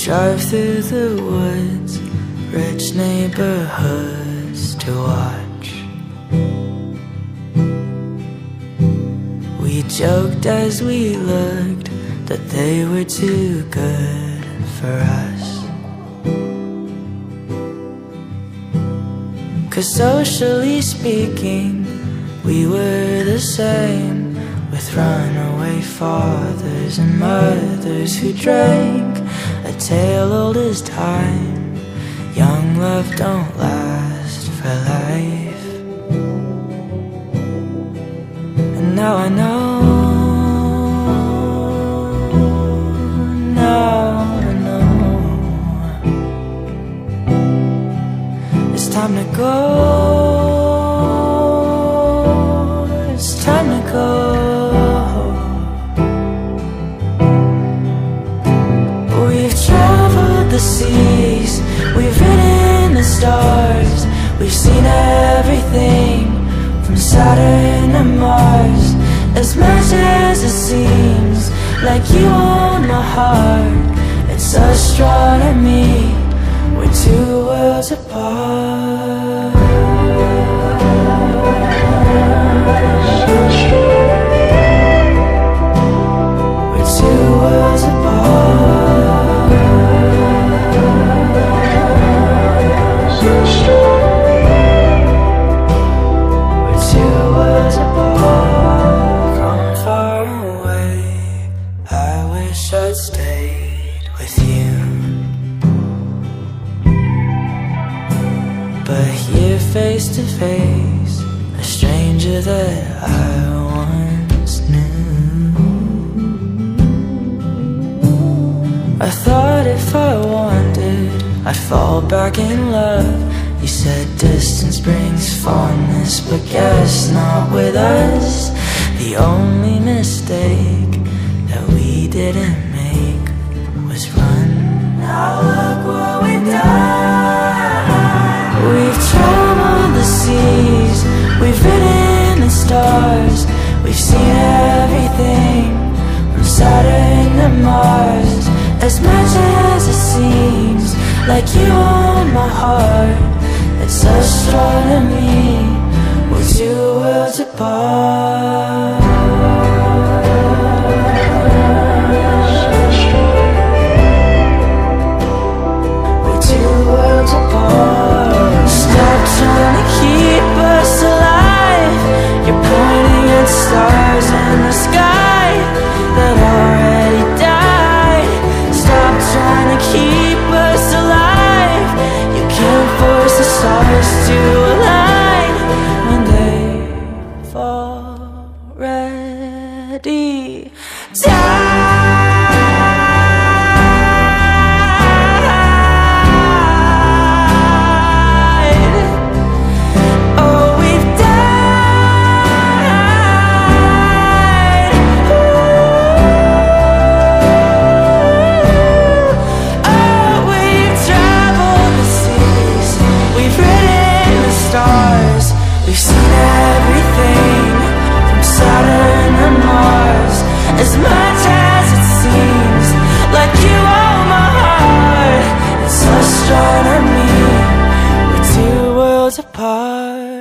drive through the woods, rich neighborhoods to watch. We joked as we looked that they were too good for us. 'Cause socially speaking, we were the same, with runaway fathers and mothers who drank a tale old as time. Young love don't last for life. And now I know, it's time to go. It's time to go. We've traveled the seas, we've ridden the stars, we've seen everything from Saturn and Mars. As much as it seems like you own my heart, it's astronomy, we're two worlds apart. We're two worlds apart. We're two worlds apart. From far away, I wish I'd stayed with you. But here face to face, a stranger that I once knew. I thought if I wanted, I'd fall back in love. You said distance brings fondness, but guess not with us. The only mistake that we didn't make was run. Now look what we've done. We've traveled the seas, we've ridden the stars, we've seen everything from Saturn and Mars. As much as it seems like you own my heart, it's astronomy, we're two worlds apart. We're two worlds apart. Stop trying to keep us alive. You're pointing at stars in the sky that already died. Stop trying to keep us alive. You can't force the stars to align when they've already died. We've seen everything from Saturn and Mars. As much as it seems like you own my heart, it's astronomy, we're two worlds apart.